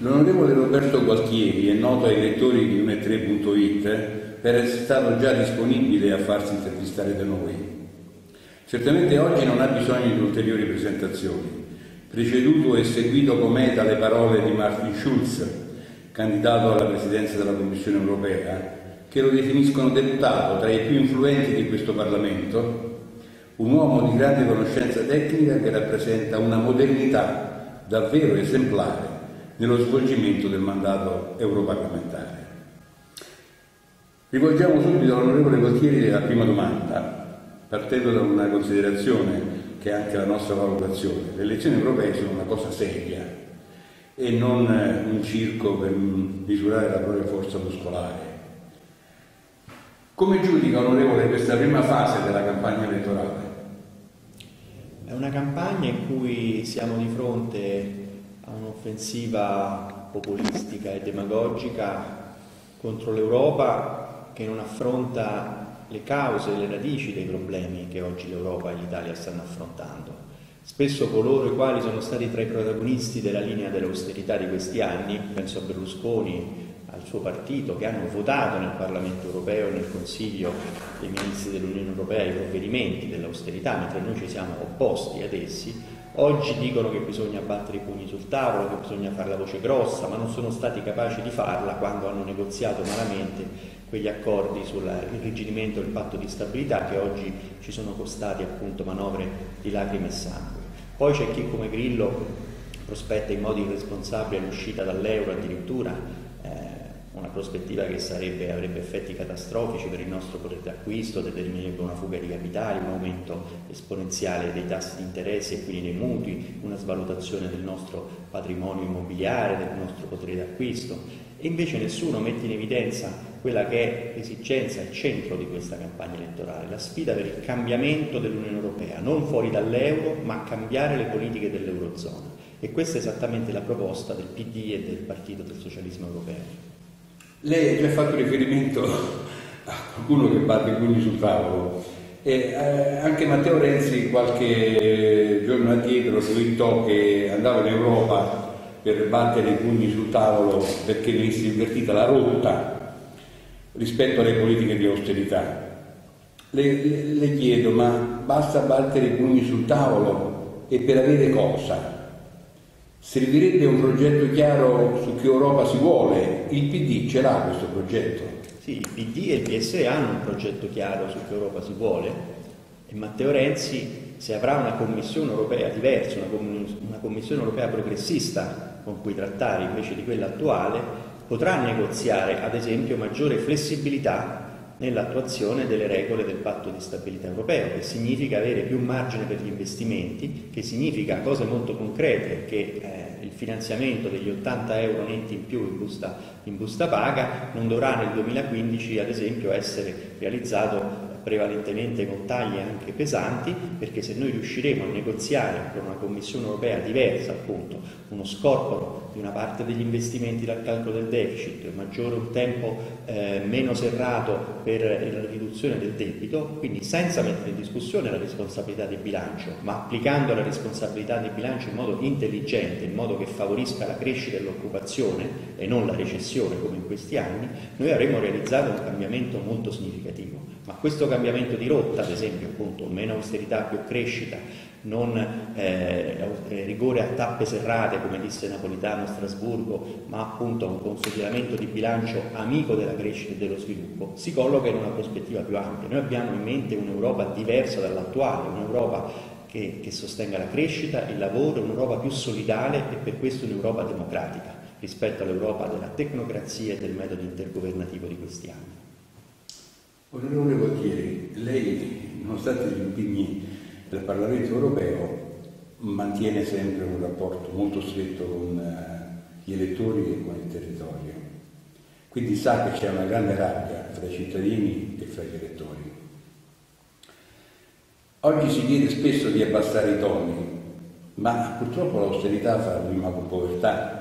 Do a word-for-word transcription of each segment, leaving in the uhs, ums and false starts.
L'onorevole Roberto Gualtieri è noto ai lettori di uno e tre punto it per essere stato già disponibile a farsi intervistare da noi. Certamente oggi non ha bisogno di ulteriori presentazioni, preceduto e seguito com'è dalle parole di Martin Schulz, candidato alla presidenza della Commissione europea, che lo definiscono deputato tra i più influenti di questo Parlamento, un uomo di grande conoscenza tecnica che rappresenta una modernità davvero esemplare nello svolgimento del mandato europarlamentare. Rivolgiamo subito all'onorevole Gualtieri la prima domanda, partendo da una considerazione che è anche la nostra valutazione. Le elezioni europee sono una cosa seria e non un circo per misurare la propria forza muscolare. Come giudica, onorevole, questa prima fase della campagna elettorale? È una campagna in cui siamo di fronte a un'offensiva populistica e demagogica contro l'Europa che non affronta le cause e le radici dei problemi che oggi l'Europa e l'Italia stanno affrontando. Spesso coloro i quali sono stati tra i protagonisti della linea dell'austerità di questi anni, penso a Berlusconi, al suo partito, che hanno votato nel Parlamento europeo e nel Consiglio dei Ministri dell'Unione Europea i provvedimenti dell'austerità, mentre noi ci siamo opposti ad essi, oggi dicono che bisogna battere i pugni sul tavolo, che bisogna fare la voce grossa, ma non sono stati capaci di farla quando hanno negoziato malamente quegli accordi sull'irrigidimento del patto di stabilità che oggi ci sono costati appunto manovre di lacrime e sangue. Poi c'è chi come Grillo prospetta in modo irresponsabile l'uscita dall'euro addirittura, una prospettiva che sarebbe, avrebbe effetti catastrofici per il nostro potere d'acquisto, determinerebbe una fuga di capitali, un aumento esponenziale dei tassi di interesse e quindi dei mutui, una svalutazione del nostro patrimonio immobiliare, del nostro potere d'acquisto. E invece nessuno mette in evidenza quella che è l'esigenza, il centro di questa campagna elettorale, la sfida per il cambiamento dell'Unione Europea, non fuori dall'euro, ma cambiare le politiche dell'Eurozona. E questa è esattamente la proposta del P D e del Partito del Socialismo Europeo. Lei ha già fatto riferimento a qualcuno che batte i pugni sul tavolo e eh, anche Matteo Renzi qualche giorno addietro twittò che andava in Europa per battere i pugni sul tavolo perché venisse invertita la rotta rispetto alle politiche di austerità. Le, le, le chiedo, ma basta battere i pugni sul tavolo e per avere cosa? Servirebbe un progetto chiaro su che Europa si vuole? Il P D ce l'ha questo progetto? Sì, il P D e il P S E hanno un progetto chiaro su che Europa si vuole e Matteo Renzi, se avrà una Commissione europea diversa, una, com una Commissione europea progressista con cui trattare invece di quella attuale, potrà negoziare ad esempio maggiore flessibilità nell'attuazione delle regole del patto di stabilità europeo, che significa avere più margine per gli investimenti, che significa cose molto concrete, che eh, il finanziamento degli ottanta euro netti in più in busta, in busta paga non dovrà nel duemilaquindici ad esempio essere realizzato prevalentemente con tagli anche pesanti, perché se noi riusciremo a negoziare con una Commissione europea diversa, appunto, uno scorporo di una parte degli investimenti dal calcolo del deficit, maggiore un tempo eh, meno serrato per la riduzione del debito, quindi senza mettere in discussione la responsabilità di bilancio, ma applicando la responsabilità di bilancio in modo intelligente, in modo che favorisca la crescita e l'occupazione e non la recessione come in questi anni, noi avremo realizzato un cambiamento molto significativo. Ma questo cambiamento di rotta, ad esempio, appunto, meno austerità, più crescita, non eh, rigore a tappe serrate, come disse Napolitano a Strasburgo, ma appunto un consolidamento di bilancio amico della crescita e dello sviluppo, si colloca in una prospettiva più ampia. Noi abbiamo in mente un'Europa diversa dall'attuale, un'Europa che, che sostenga la crescita, il lavoro, un'Europa più solidale e per questo un'Europa democratica rispetto all'Europa della tecnocrazia e del metodo intergovernativo di questi anni. Onorevole Gualtieri, lei, nonostante gli impegni del Parlamento europeo, mantiene sempre un rapporto molto stretto con gli elettori e con il territorio. Quindi sa che c'è una grande rabbia fra i cittadini e fra gli elettori. Oggi si chiede spesso di abbassare i toni, ma purtroppo l'austerità fa rima con povertà.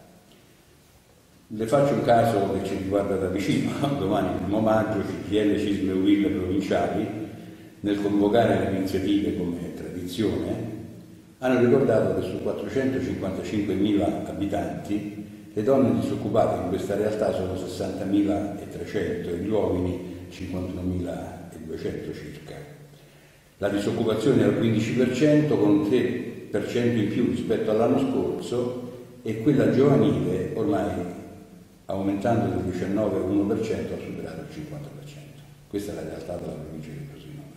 Le faccio un caso che ci riguarda da vicino. Domani, primo maggio, C G I L, C I S L e U I L provinciali, nel convocare le iniziative come tradizione, hanno ricordato che su quattrocentocinquantacinquemila abitanti Le donne disoccupate in questa realtà sono sessantamila trecento e gli uomini cinquantunomila duecento circa. La disoccupazione è al quindici per cento, con un tre per cento in più rispetto all'anno scorso, e quella giovanile ormai, aumentando del diciannove virgola uno per cento, ha superato il cinquanta per cento. Questa è la realtà della provincia di Frosinone.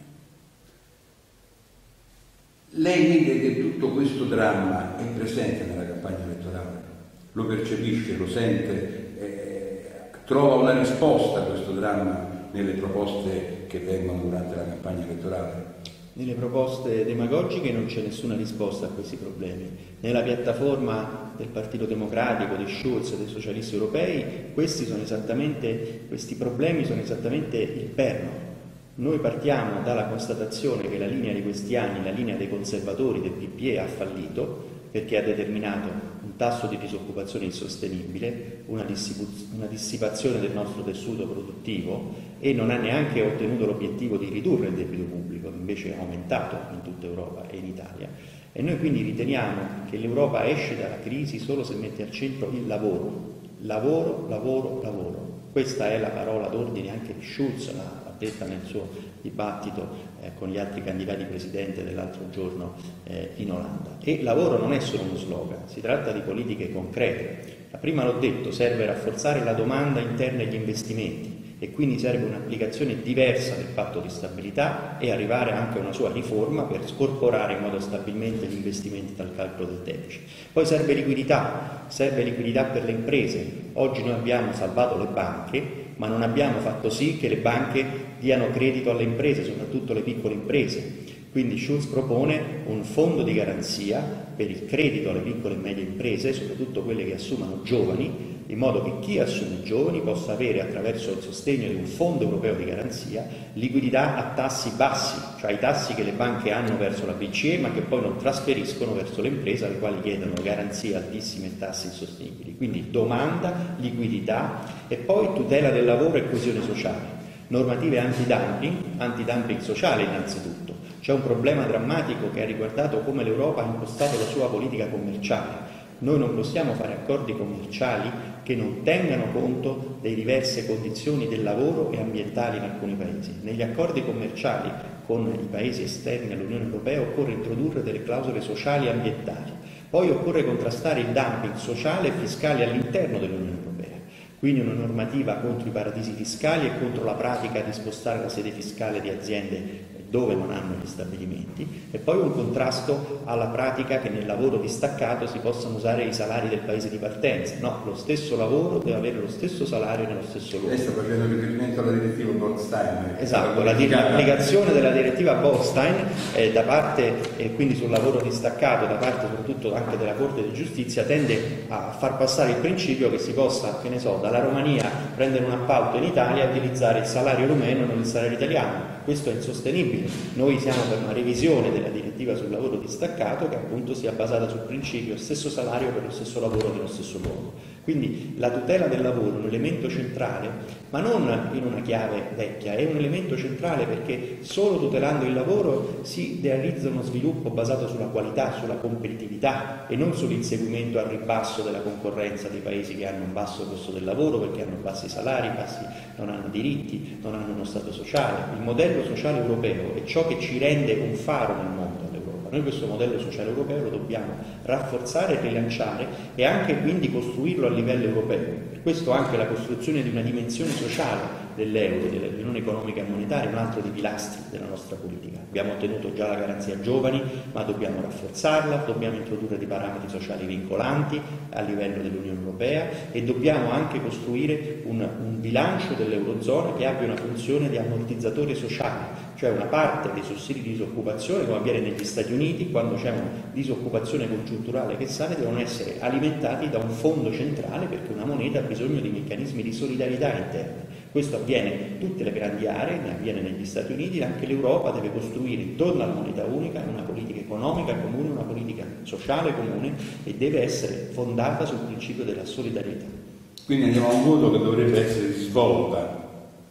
Lei vede che tutto questo dramma è presente nella campagna elettorale? Lo percepisce, lo sente, eh, trova una risposta a questo dramma nelle proposte che vengono durante la campagna elettorale? Nelle proposte demagogiche non c'è nessuna risposta a questi problemi. Nella piattaforma del Partito Democratico, di Schulz e dei socialisti europei, questi, sono esattamente, questi problemi sono esattamente il perno. Noi partiamo dalla constatazione che la linea di questi anni, la linea dei conservatori del P P E, ha fallito, perché ha determinato un tasso di disoccupazione insostenibile, una, una dissipazione del nostro tessuto produttivo, e non ha neanche ottenuto l'obiettivo di ridurre il debito pubblico, che invece è aumentato in tutta Europa e in Italia. E noi quindi riteniamo che l'Europa esce dalla crisi solo se mette al centro il lavoro. Lavoro, lavoro, lavoro. Questa è la parola d'ordine anche di Schulz, l'ha detta nel suo dibattito eh, con gli altri candidati presidente dell'altro giorno eh, in Olanda. E lavoro non è solo uno slogan, si tratta di politiche concrete. La prima, l'ho detto, serve rafforzare la domanda interna e gli investimenti, e quindi serve un'applicazione diversa del patto di stabilità e arrivare anche a una sua riforma per scorporare in modo stabilmente gli investimenti dal calcolo del deficit. Poi serve liquidità, serve liquidità per le imprese. Oggi noi abbiamo salvato le banche, ma non abbiamo fatto sì che le banche diano credito alle imprese, soprattutto le piccole imprese. Quindi Schulz propone un fondo di garanzia per il credito alle piccole e medie imprese, soprattutto quelle che assumano giovani, in modo che chi assume giovani possa avere, attraverso il sostegno di un fondo europeo di garanzia, liquidità a tassi bassi, cioè i tassi che le banche hanno verso la B C E ma che poi non trasferiscono verso le imprese, alle quali chiedono garanzie altissime e tassi insostenibili. Quindi domanda, liquidità e poi tutela del lavoro e coesione sociale. Normative antidumping, antidumping sociale innanzitutto. C'è un problema drammatico che ha riguardato come l'Europa ha impostato la sua politica commerciale. Noi non possiamo fare accordi commerciali che non tengano conto delle diverse condizioni del lavoro e ambientali in alcuni paesi. Negli accordi commerciali con i paesi esterni all'Unione Europea occorre introdurre delle clausole sociali e ambientali. Poi occorre contrastare il dumping sociale e fiscale all'interno dell'Unione Europea. Quindi una normativa contro i paradisi fiscali e contro la pratica di spostare la sede fiscale di aziende dove non hanno gli stabilimenti, e poi un contrasto alla pratica che nel lavoro distaccato si possano usare i salari del paese di partenza. No, lo stesso lavoro deve avere lo stesso salario nello stesso luogo. Lei sta facendo riferimento alla direttiva Bolkestein. Esatto, l'applicazione della direttiva Bolkestein eh, da parte, e eh, quindi sul lavoro distaccato, da parte soprattutto anche della Corte di Giustizia, tende a far passare il principio che si possa, che ne so, dalla Romania prendere un appalto in Italia e utilizzare il salario rumeno e non il salario italiano. Questo è insostenibile. Noi siamo per una revisione della direttiva sul lavoro distaccato che appunto sia basata sul principio stesso salario per lo stesso lavoro nello stesso luogo. Quindi la tutela del lavoro è un elemento centrale, ma non in una chiave vecchia, è un elemento centrale perché solo tutelando il lavoro si realizza uno sviluppo basato sulla qualità, sulla competitività e non sull'inseguimento al ribasso della concorrenza dei paesi che hanno un basso costo del lavoro perché hanno bassi salari, bassi, non hanno diritti, non hanno uno Stato sociale. Il modello sociale europeo è ciò che ci rende un faro nel mondo all'Europa. Noi questo modello sociale europeo lo dobbiamo rafforzare, rilanciare e anche quindi costruirlo a livello europeo. Per questo anche la costruzione di una dimensione sociale dell'euro, dell'unione economica e monetaria, è un altro dei pilastri della nostra politica. Abbiamo ottenuto già la garanzia giovani, ma dobbiamo rafforzarla, dobbiamo introdurre dei parametri sociali vincolanti a livello dell'Unione Europea e dobbiamo anche costruire un, un bilancio dell'Eurozona che abbia una funzione di ammortizzatore sociale, cioè una parte dei sussidi di disoccupazione, come avviene negli Stati Uniti, quando c'è una disoccupazione congiunturale che sale, devono essere alimentati da un fondo centrale perché una moneta ha bisogno di meccanismi di solidarietà interna. Questo avviene in tutte le grandi aree, ne avviene negli Stati Uniti, anche l'Europa deve costruire intorno alla moneta unica una politica economica comune, una politica sociale comune e deve essere fondata sul principio della solidarietà. Quindi andiamo a un voto che dovrebbe essere di svolta,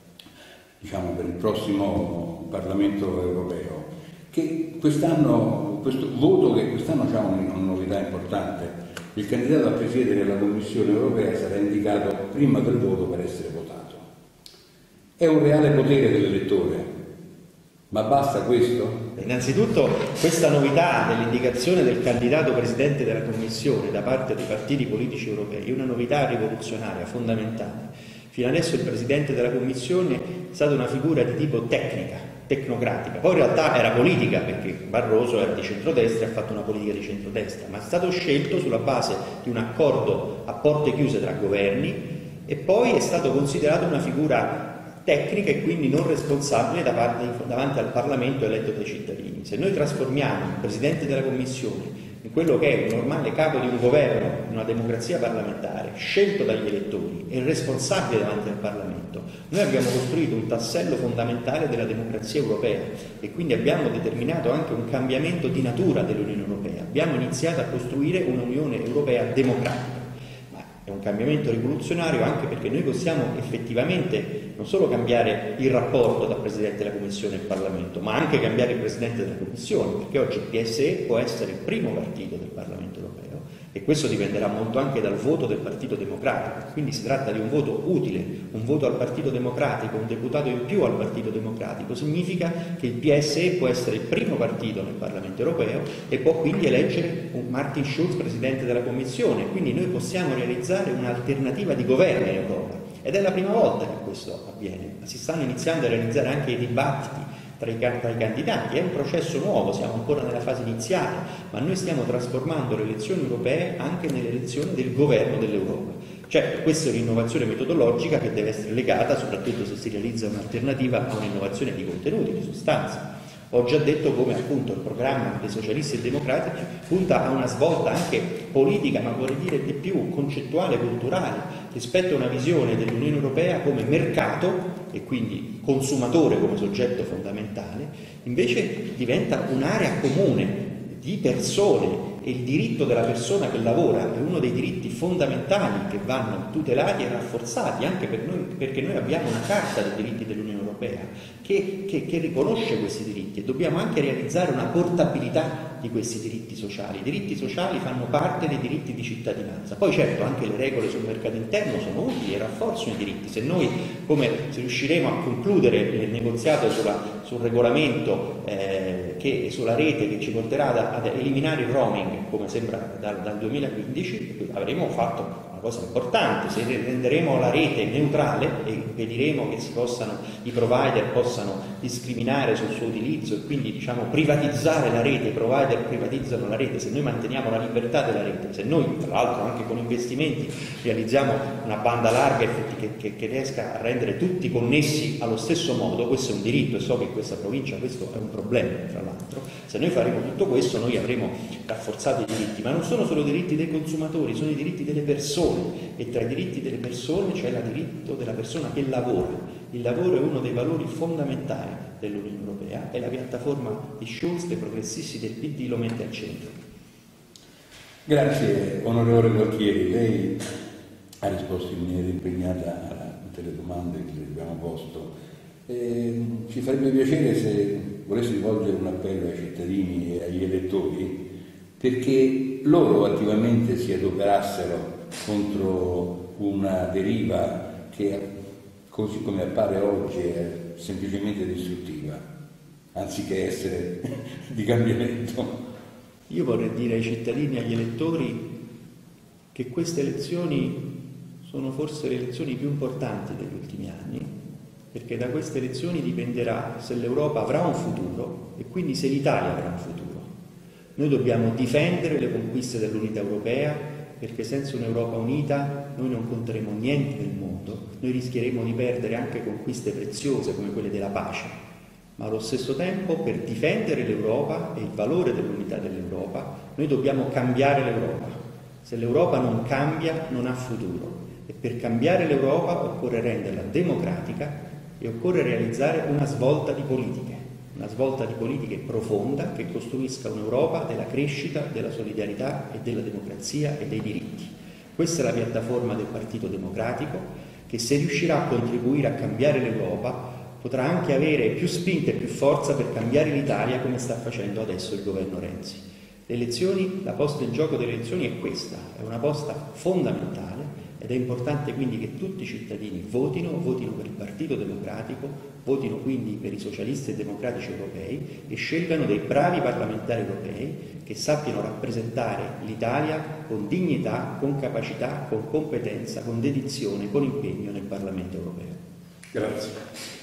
diciamo, per il prossimo Parlamento europeo, che quest'anno, questo voto che quest'anno ha una, una novità importante, il candidato a presiedere la Commissione europea sarà indicato prima del voto per essere votato. È un reale potere dell'elettore, ma basta questo? Innanzitutto questa novità dell'indicazione del candidato presidente della Commissione da parte dei partiti politici europei è una novità rivoluzionaria, fondamentale. Fino adesso il presidente della Commissione è stata una figura di tipo tecnica, tecnocratica, poi in realtà era politica perché Barroso era di centrodestra e ha fatto una politica di centrodestra, ma è stato scelto sulla base di un accordo a porte chiuse tra governi e poi è stato considerato una figura tecnica e quindi non responsabile davanti al Parlamento eletto dai cittadini. Se noi trasformiamo il Presidente della Commissione in quello che è il normale capo di un governo, di una democrazia parlamentare, scelto dagli elettori e responsabile davanti al Parlamento, noi abbiamo costruito un tassello fondamentale della democrazia europea e quindi abbiamo determinato anche un cambiamento di natura dell'Unione Europea. Abbiamo iniziato a costruire un'Unione Europea democratica. È un cambiamento rivoluzionario anche perché noi possiamo effettivamente non solo cambiare il rapporto tra Presidente della Commissione e il Parlamento, ma anche cambiare il Presidente della Commissione, perché oggi il P S E può essere il primo partito del Parlamento europeo e questo dipenderà molto anche dal voto del Partito Democratico. Quindi si tratta di un voto utile, un voto al Partito Democratico, un deputato in più al Partito Democratico. Significa che il P S E può essere il primo partito nel Parlamento europeo e può quindi eleggere un Martin Schulz Presidente della Commissione. Quindi noi possiamo realizzare un'alternativa di governo in Europa ed è la prima volta che questo avviene. Si stanno iniziando a realizzare anche i dibattiti tra i, tra i candidati, è un processo nuovo, siamo ancora nella fase iniziale, ma noi stiamo trasformando le elezioni europee anche nelle elezioni del governo dell'Europa. Certo, questa è un'innovazione metodologica che deve essere legata, soprattutto se si realizza un'alternativa, a un'innovazione di contenuti, di sostanza. Ho già detto come appunto il programma dei socialisti e democratici punta a una svolta anche politica, ma vorrei dire di più concettuale, culturale, rispetto a una visione dell'Unione Europea come mercato e quindi consumatore come soggetto fondamentale, invece diventa un'area comune di persone e il diritto della persona che lavora è uno dei diritti fondamentali che vanno tutelati e rafforzati anche per noi, perché noi abbiamo una carta dei diritti dell'Unione Europea che, che, che riconosce questi diritti e dobbiamo anche realizzare una portabilità di questi diritti sociali. I diritti sociali fanno parte dei diritti di cittadinanza. Poi certo anche le regole sul mercato interno sono utili e rafforzano i diritti. Se noi, come se riusciremo a concludere il negoziato sulla, sul regolamento eh, che, sulla rete che ci porterà ad, ad eliminare il roaming, come sembra dal, dal duemilaquindici, avremo fatto una cosa importante. Se renderemo la rete neutrale e impediremo che si possano, i provider possano discriminare sul suo utilizzo e quindi diciamo privatizzare la rete, i provider privatizzano la rete, se noi manteniamo la libertà della rete, se noi tra l'altro anche con investimenti realizziamo una banda larga che, che, che riesca a rendere tutti connessi allo stesso modo, questo è un diritto e so che in questa provincia questo è un problema tra l'altro, se noi faremo tutto questo noi avremo rafforzato i diritti, ma non sono solo i diritti dei consumatori, sono i diritti delle persone e tra i diritti delle persone c'è il diritto della persona che lavora. Il lavoro è uno dei valori fondamentali dell'Unione Europea e la piattaforma di Schulz, dei progressisti del P D, lo mette al centro. Grazie onorevole Gualtieri, lei ha risposto in maniera impegnata a tutte le domande che le abbiamo posto. Eh, ci farebbe piacere se volessi rivolgere un appello ai cittadini e agli elettori perché loro attivamente si adoperassero contro una deriva che, così come appare oggi, è semplicemente distruttiva, anziché essere di cambiamento. Io vorrei dire ai cittadini e agli elettori che queste elezioni sono forse le elezioni più importanti degli ultimi anni, perché da queste elezioni dipenderà se l'Europa avrà un futuro e quindi se l'Italia avrà un futuro. Noi dobbiamo difendere le conquiste dell'unità europea, perché senza un'Europa unita noi non conteremo niente nel mondo, noi rischieremo di perdere anche conquiste preziose come quelle della pace, ma allo stesso tempo per difendere l'Europa e il valore dell'unità dell'Europa noi dobbiamo cambiare l'Europa. Se l'Europa non cambia non ha futuro e per cambiare l'Europa occorre renderla democratica e occorre realizzare una svolta di politiche. Una svolta di politiche profonda che costruisca un'Europa della crescita, della solidarietà e della democrazia e dei diritti. Questa è la piattaforma del Partito Democratico che se riuscirà a contribuire a cambiare l'Europa potrà anche avere più spinta e più forza per cambiare l'Italia come sta facendo adesso il governo Renzi. Le elezioni, la posta in gioco delle elezioni è questa, è una posta fondamentale ed è importante quindi che tutti i cittadini votino, votino per il Partito Democratico, votino quindi per i socialisti e democratici europei e scelgano dei bravi parlamentari europei che sappiano rappresentare l'Italia con dignità, con capacità, con competenza, con dedizione, con impegno nel Parlamento europeo. Grazie.